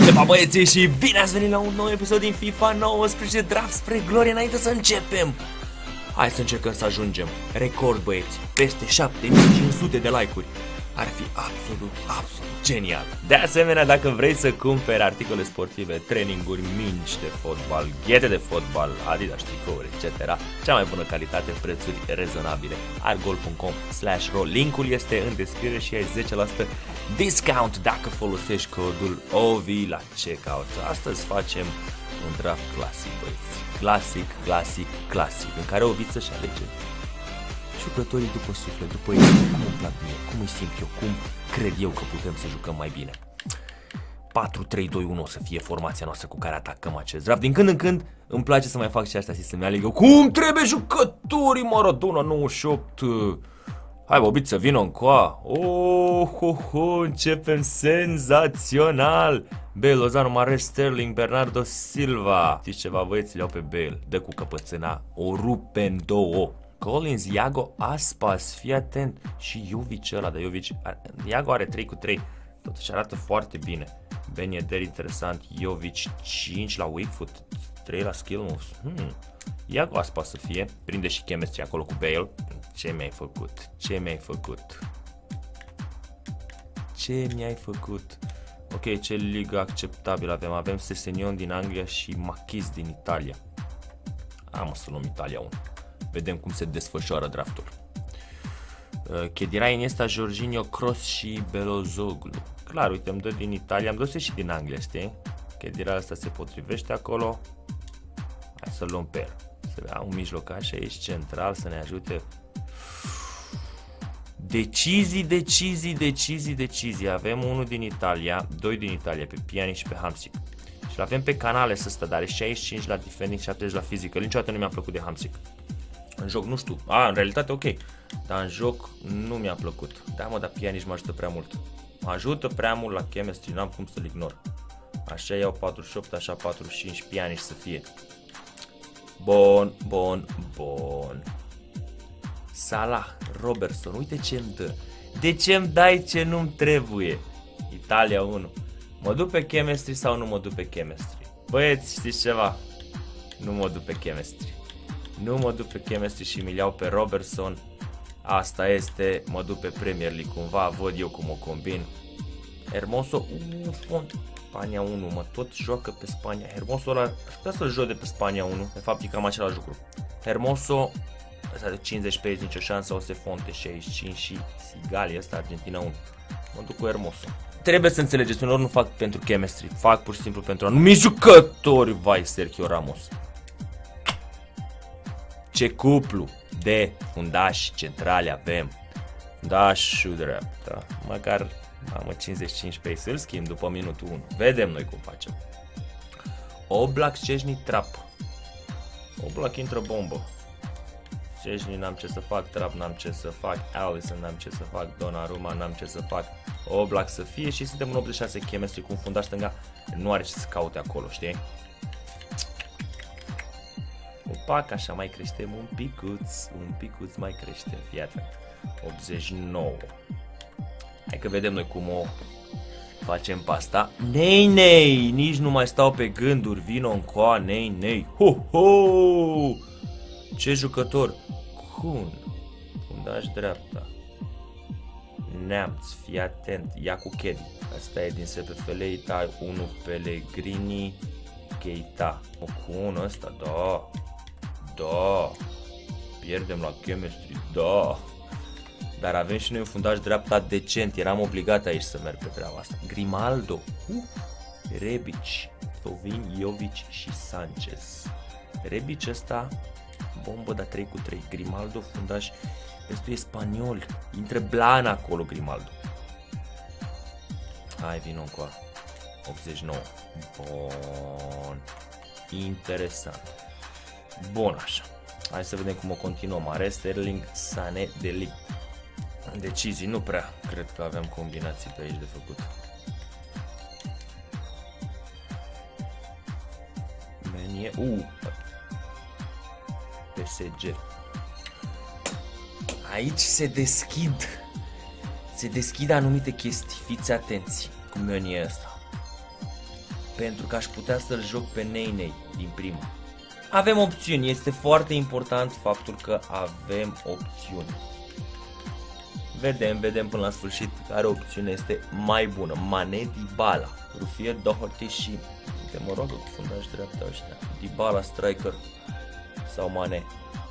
Salve băieții și bine ați venit la un nou episod din FIFA 19 Draft spre glorie. Înainte să începem, hai să încercăm să ajungem record, băieți, peste 7500 de like-uri. Ar fi absolut genial. De asemenea, dacă vrei să cumperi articole sportive, traininguri, mingi de fotbal, ghete de fotbal, Adidas, tricouri, etc., cea mai bună calitate, prețuri rezonabile, argol.com/ro. Linkul este în descriere și ai 10% discount dacă folosești codul OVI la checkout. Astăzi facem un draft clasic, băieți. Clasic, în care Ovi să-și alege jucătorii după suflet, după ei, cum îmi plac mie, cum îi simt eu, cum cred eu că putem să jucăm mai bine. 4-3-2-1 o să fie formația noastră cu care atacăm acest draft. Din când în când îmi place să mai fac și asta și să-mi aleg eu cum trebuie jucătorii Maradona 98. Hai, Bobiță, vină încoa. Începem senzațional. Bale, Lozano, Mahrez, Sterling, Bernardo Silva. Știți ceva, băieți, le iau pe Bale. Dă cu căpățâna, o rupe în două. Collins, Iago Aspas, fii atent. Și Jovic ăla, dar Iago are 3-3. Totuși arată foarte bine. Ben Yedder, interesant. Jovic 5 la weak foot, 3 la skill moves. Iago Aspas să fie. Prinde și chemistry acolo cu Bale. Ce mi-ai făcut? Ok, ce ligă acceptabil avem? Avem Sessegnon din Anglia și Machis din Italia. Am să luăm Italia 1. Vedem cum se desfășoară draftul. Khedira, Iniesta, Jorginho, Kroos și Belozoglu. Clar, uite, îmi dă din Italia, îmi dă și din Anglia, știi? Khedira asta se potrivește acolo. Hai să luăm pe el. Să avea un mijlocaș aici central să ne ajute. Decizii. Avem unul din Italia, 2 din Italia, pe Pjanic și pe Hamsik. Și l-avem pe Canales ăsta, dar are 65 la defending, 70 la physical. Niciodată nu mi-a plăcut de Hamsik. În joc nu știu, în realitate ok, dar în joc nu mi-a plăcut. Da, mă, dar Pjanic mă ajută prea mult. Mă ajută prea mult la chemistry, n-am cum să-l ignor. Așa iau 48, așa 45, Pjanic să fie. Bun. Salah, Robertson, uite ce-mi dă. De ce-mi dai ce nu-mi trebuie? Italia 1. Mă duc pe chemistry sau nu mă duc pe chemistry? Băieți, știți ceva? Nu mă duc pe chemistry și mi-l iau pe Robertson. Asta este, mă duc pe Premier League cumva, văd eu cum o combin. Hermoso, font. Spania 1, mă tot joacă pe Spania. Hermoso ăla, aș putea să-l joc de pe Spania 1. De fapt e cam același lucru. Hermoso, ăsta de 50 pe aici, nicio șansă, o se fonte 65 și Sigali, ăsta Argentina 1. Mă duc cu Hermoso. Trebuie să înțelegeți, uneori nu fac pentru chemistry, fac pur și simplu pentru anumii jucători. Vai, Sergio Ramos. Ce cuplu de fundași centrale avem. Fundașul dreapta, măcar am 55 pe să-l schimb după minutul 1. Vedem noi cum facem. Oblak, Szczęsny, Trap. Oblak intră bombă. Szczęsny n-am ce să fac, Trap n-am ce să fac, Alisson n-am ce să fac, Donnarumma n-am ce să fac. Oblak să fie și suntem în 86 chemistry cu un fundaș stânga. Nu are ce să caute acolo, știi? Opac, așa mai creștem un picuț mai creștem, fii atent. 89. Hai că vedem noi cum o facem pe asta. Nei, nici nu mai stau pe gânduri, vino încoa, nei. Ho! Ce jucător? Fundaș dreapta. Neamț, fii atent, ia cu Kelly. Asta e din SPFL, Ita 1 Pellegrini, Keita. Cu 1 ăsta, da. Pierdem la chemistry, da. Dar avem și noi un fundaș dreapta decent. Eram obligat aici să merg pe treaba asta. Grimaldo, Rebic, Tovin, Jovic și Sanchez. Rebic ăsta, bombă, dar 3-3. Grimaldo, fundaș, ăsta e spaniol. Intră blan acolo, Grimaldo. Hai, vino încoa. 89. Bun. Interesant. Bun, așa. Hai să vedem cum o continuăm. Mahrez, Sterling, Sané, De Ligt. Decizii, nu prea. Cred că avem combinații pe aici de făcut. Menie. PSG. Aici se deschid anumite chestii. Fiți atenți cu menie ăsta. pentru că aș putea să-l joc pe Ney din prima. Avem opțiuni, este foarte important faptul că avem opțiuni. Vedem până la sfârșit care opțiune este mai bună. Mané, Dybala, Ruffier, Doherty și mă rog cu fundaș dreapta ăștia. Dybala, striker sau Mané.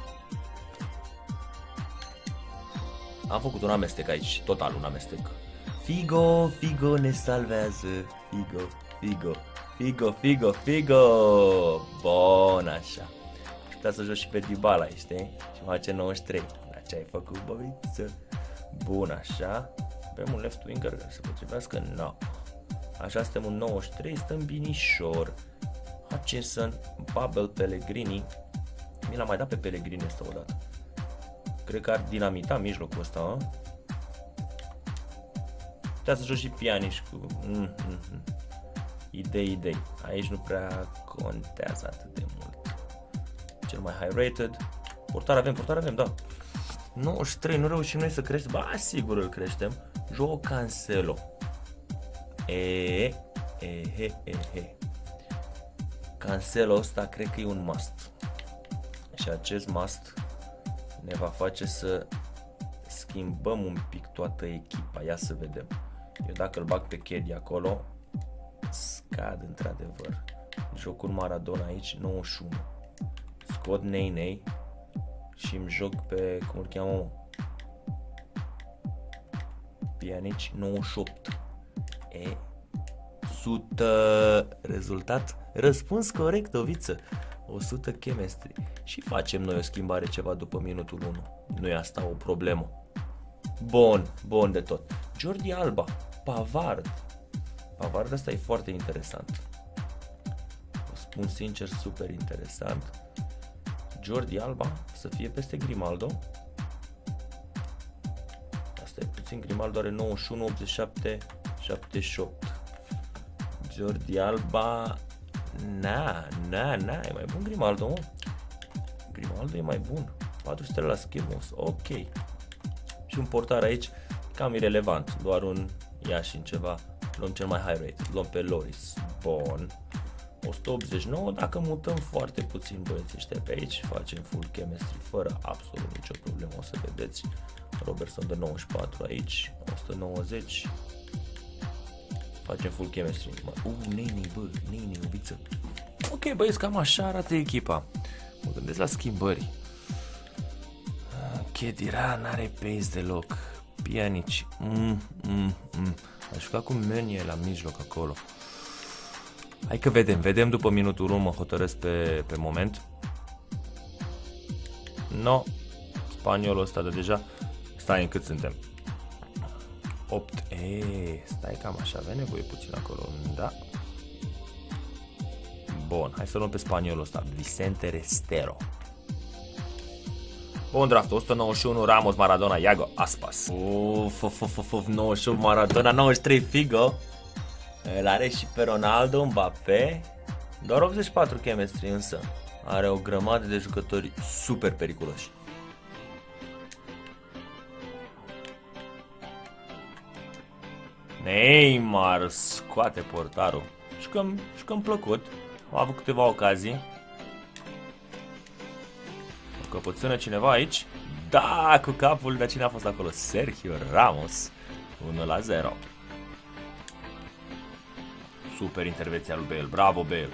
Am făcut un amestec aici, total un amestec. Figo ne salvează. Figo. Bun, așa. Aș putea să joc și pe Dybala, știi? Și face 93. Dar ce ai făcut, băbiță? Bun, așa. Avem un left winger care se potrivească? No. Așa suntem un 93, stăm binișor. Hutchinson, Babel, Pellegrini. Mi l-a mai dat pe Pellegrini ăsta odată. Cred că ar dinamita mijlocul ăsta, a? Putea să joc și Pjanic cu... Idei. Aici nu prea contează atât de mult. Cel mai high rated. Portar avem, da. 93, nu reușim noi să creștem. Ba, sigur îl creștem. Joao Cancelo. Cancelo ăsta cred că e un must. Și acest must ne va face să schimbăm un pic toată echipa. Ia să vedem. Eu dacă îl bag pe Kedi acolo, scad într-adevăr. Jocul Maradona aici, 91. Scot Ney și îmi joc pe, cum îl cheamă, Pjanic, 98. 100 rezultat. Răspuns corect, Oviță. 100 chemistry. Și facem noi o schimbare ceva după minutul 1. Nu e asta o problemă. Bun de tot. Jordi Alba, Pavard ăsta e foarte interesant. O spun sincer, super interesant. Jordi Alba să fie peste Grimaldo. Asta e puțin, Grimaldo are 91, 87, 78. Jordi Alba, e mai bun Grimaldo, mă. Grimaldo e mai bun. 400 la Schemos, ok. Și un portar aici cam irelevant, doar un Iași în ceva. Luăm cel mai high rate, luăm pe Loris. Bun. 189, dacă mutăm foarte puțin băieții ăștia pe aici, facem full chemistry fără absolut nicio problemă, o să vedeți. Robertson de 94 aici, 190. Facem full chemistry. Ney, ubiță. Ok, băieți, cam așa arată echipa. Mă gândesc la schimbări. Khedira n-are pace deloc. Pjanic. Aș juca cu Meunier la mijloc acolo. Hai că vedem după minutul 1, mă hotărăsc pe moment. No, spaniolul ăsta de deja. Stai, în cât suntem? 8. Stai cam așa, avea nevoie puțin acolo, da? Bun, hai să luăm pe spaniolul ăsta, Vicente Restero. Bun draft, 191 Ramos, Maradona, Iago Aspas. 91 Maradona, 93 Figo. Îl are și pe Ronaldo, Mbappé. Doar 84 chemistry însă. Are o grămadă de jucători super periculoși. Neymar scoate portarul. Jucăm plăcut. Am avut câteva ocazii. O căpățână cineva aici. Da, cu capul, dar cine a fost acolo? Sergio Ramos. 1-0. Super intervenția lui Bale. Bravo, Bale.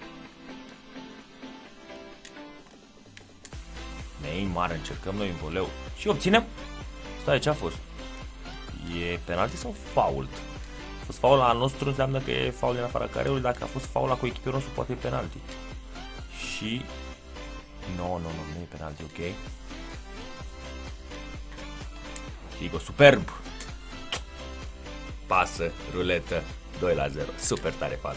Neymar, încercăm noi în voleu. Și obținem. Stai, ce a fost? E penalti sau fault? A fost faul la nostru, înseamnă că e faul din afara careului. Dacă a fost faul la coechipierul nostru, poate e penalti. Și... Nu e penalti, ok. Figo, superb! Pasă, ruletă, 2-0. Super tare pasă.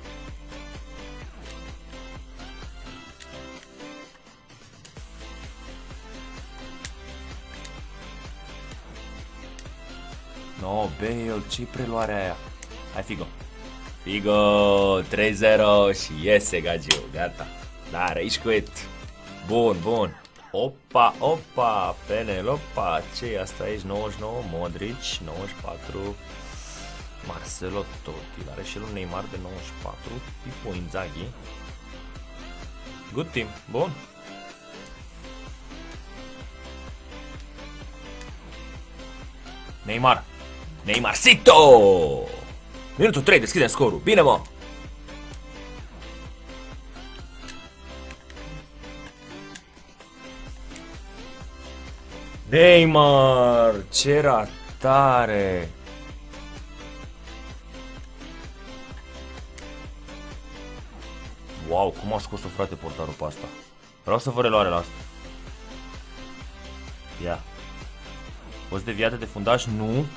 No, Bale, ce-i preluarea aia? Hai, Figo. Figo, 3-0 și iese Gagiu, gata. Dar aici cuet. Bun. Opa, Penelopa. Ce-i asta aici? 99, Modric, 94. Marcelo Totti, are și el un Neymar de 94, Pippo Inzaghi. Good team, bun. Neymar. Neymarcito! Minutul 3, deschidem scorul. Bine, mă! Neymar! Ce ratare! Wow, cum a scos-o, frate, portarul pe asta. Vreau să vă reluare la asta. Ia. Poți deviată de fundaș? Nu.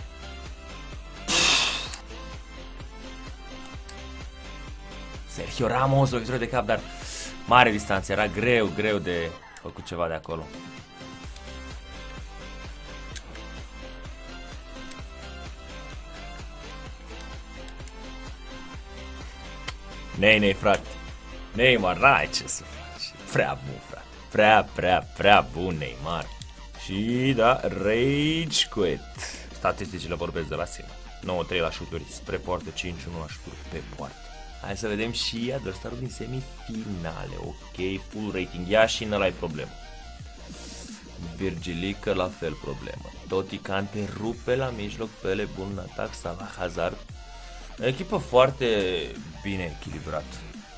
Sergio Ramos, lovitură de cap, dar mare distanță. Era greu de făcut ceva de acolo. Nei, frate. Neymar, n-ai ce să faci. Prea bun, frate. Prea bun, Neymar. Și da, rage quit. Statisticile vorbesc de la sine. 9-3 la șuturi spre poartă, 5-1 la șuturi pe poartă. Hai să vedem și adversarul din semifinale. Ok, full rating. Ia și n-ai problemă. Virgilică la fel problemă. Totti, Kante rupe la mijloc, Pele bun în atac, Salah, Hazard. Echipă foarte bine echilibrată.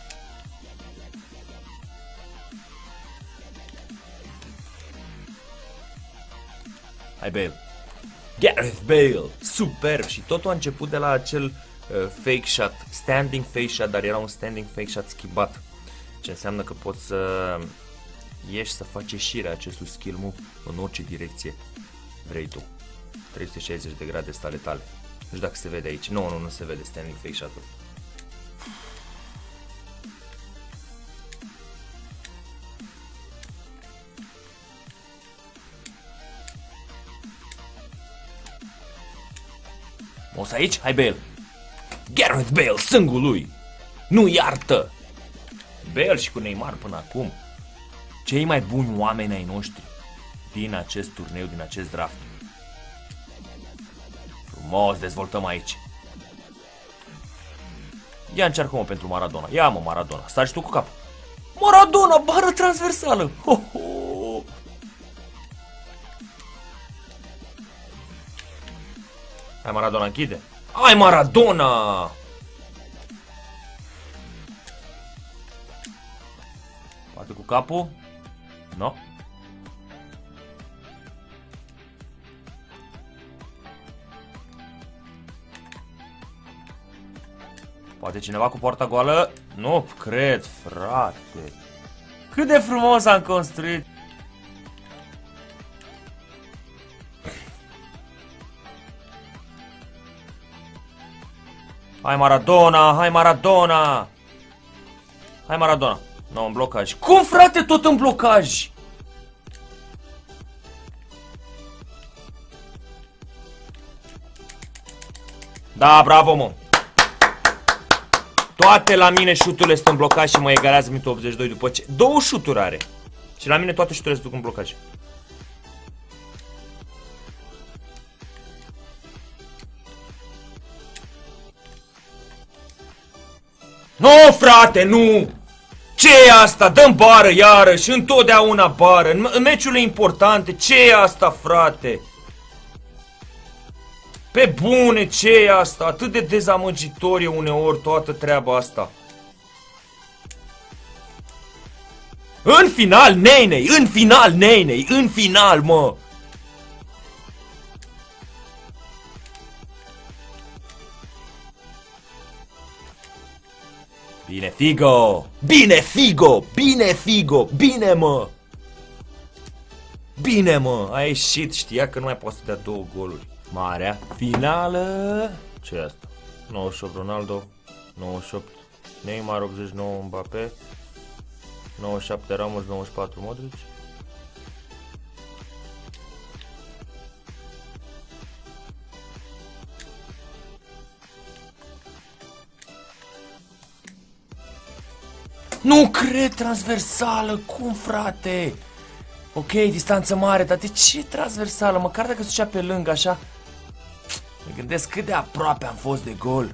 Hai, Bale. Gareth Bale. Superb. Și totul a început de la acel fake shot. Standing fake shot, dar era un standing fake shot schibat. Ce înseamnă că poți să ieși să faci ieșirea acestui skill move în orice direcție vrei tu. 360 de grade stale tale. Nu știu dacă se vede aici. Nu se vede standing fake shot-ul. O să aici? Hai, Bale. Gareth Bale, sângul lui. Nu iartă. Bale și cu Neymar până acum. Cei mai buni oameni ai noștri din acest turneu, din acest draft. Frumos, dezvoltăm aici. Ia încearcă-mă pentru Maradona. Ia, mă, Maradona. Stai și tu cu capul. Maradona, bară transversală. Ho, ho. Hai, Maradona, închide. Hai, Maradona! Poate cu capul? No. Poate cineva cu poarta goală? Nu cred, frate. Cât de frumos am construit. Hai, Maradona, hai, Maradona. Hai, Maradona. Nu, în blocaj. Cum, frate, tot în blocaj? Da, bravo, mă. Toate la mine șuturile sunt în blocaj și mă egalează minutul 82 după ce... Două șuturi are. Și la mine toate șuturile se duc în blocaj. Nu, frate, nu! Ce e asta? Dăm bară iarăși, întotdeauna bară. În meciurile importante, ce e asta, frate? Pe bune, ce e asta? Atât de dezamăgitor e uneori toată treaba asta. În final, Neinei, în final, Neinei, în final, mă! Bine, Figo! Bine, Figo! Bine, Figo! Bine, mă! Bine, mă! A ieșit, știa că nu mai poate să dea două goluri. Marea finală! Ce e asta? 98 Ronaldo, 98 Neymar, 89 Mbappé, 97 Ramos, 94 Modric. Nu cred, transversală, cum, frate? Ok, distanță mare, dar de ce transversală? Măcar dacă se ducea pe lângă, așa. E gândesc cât de aproape am fost de gol.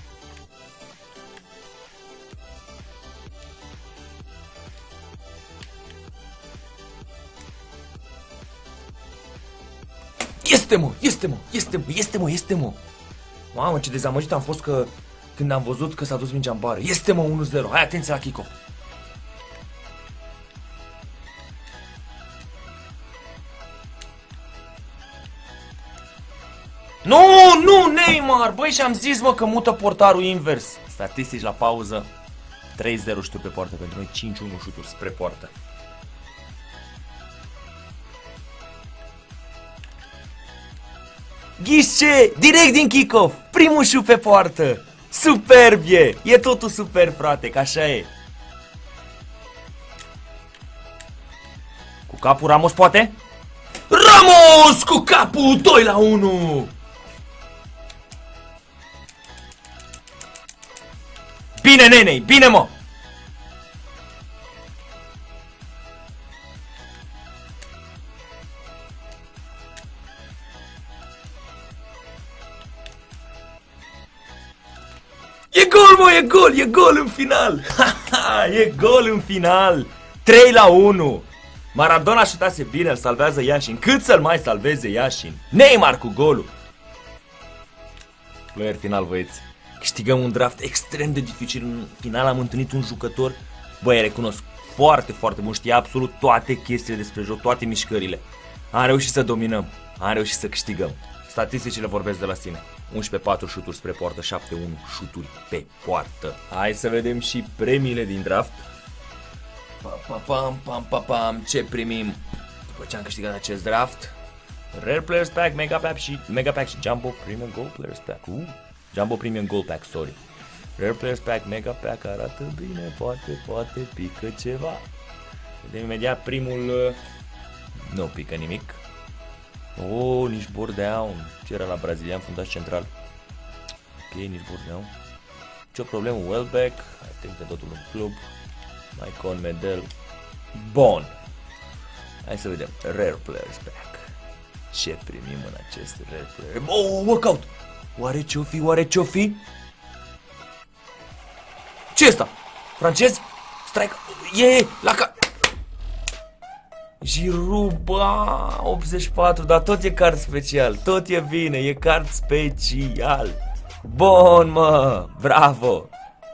Este mă. Mamă, ce dezamăgit am fost că când am văzut că s-a dus mingea în bară. Este mă 1-0. Hai, atenție la kick-off. Nu, Neymar! Băi, și-am zis, mă, că mută portarul invers. Statistici la pauză. 3-0 șuturi pe poartă pentru noi, 5-1 șuturi spre poartă. Ghișe! Direct din kick-off! Primul șut pe poartă! Superb e! E totul super, frate, că așa e. Cu capul Ramos, poate? Ramos cu capul 2-1! Bine, nenei, bine, mă! E gol, mă, e gol în final! E gol în final! 3-1! Maradona șutase bine, îl salvează Yashin. Cât să-l mai salveze Yashin? Neymar cu golul! Player final, băieți. Câștigăm un draft extrem de dificil. În final am întâlnit un jucător, băi, recunosc, foarte, foarte bun. Știa absolut toate chestiile despre joc, toate mișcările. Am reușit să dominăm, am reușit să câștigăm. Statisticile vorbesc de la sine. 11-4 șuturi spre poartă, 7-1 șuturi pe poartă. Hai să vedem și premiile din draft. Ce primim după ce am câștigat acest draft? Rare Players Pack, Mega Pack și Jumbo Premium Gold Players Pack. Jumbo Premium Gold Pack, sorry. Rare Players Pack, Mega Pack arată bine, poate pică ceva. Vedem imediat primul. Nu pică nimic. Oh, nici Bordeaux. Ce era la brazilian, fundaș central. Ok, nici Bordeaux. Ce problemă, Welbeck. Hai, trimite totul în club. Maicon, Medel. Bun. Hai să vedem. Rare Players Pack. Ce primim în acest Rare Players? Oh, workout! Oare ce-o fi? Ce ăsta? Francez? Strike. E la ca... Giroud, 84, dar tot e card special. Tot e bine, e card special. Bun, mă, bravo.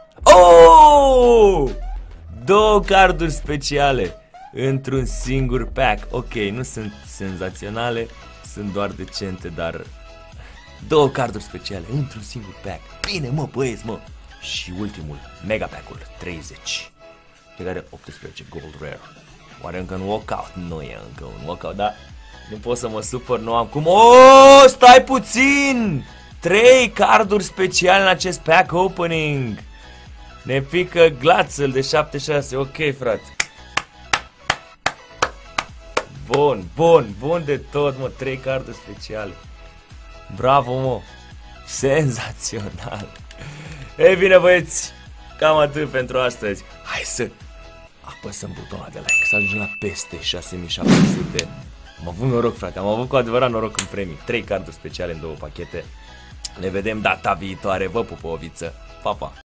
Oh! 2 carduri speciale într-un singur pack. Ok, nu sunt senzaționale, sunt doar decente, dar 2 carduri speciale într-un singur pack. Bine, mă, băieți, mă. Și ultimul, Mega Pack-ul 30, pe care 18 Gold Rare. Oare încă un walkout? Nu e încă un walkout, dar nu pot să mă supăr, nu am cum. Oh, stai puțin! 3 carduri speciale în acest pack opening. Ne pică Glatzel de 76. Ok, frate. Bun de tot, mă. 3 carduri speciale. Bravo, mă. Senzațional. Ei bine, băieți, cam atât pentru astăzi. Hai să apăsăm butonul de like, să ajungem la peste 6700. Am avut noroc, frate, am avut cu adevărat noroc în premii. 3 carduri speciale în 2 pachete. Ne vedem data viitoare, vă pupă, oviță. Pa, pa!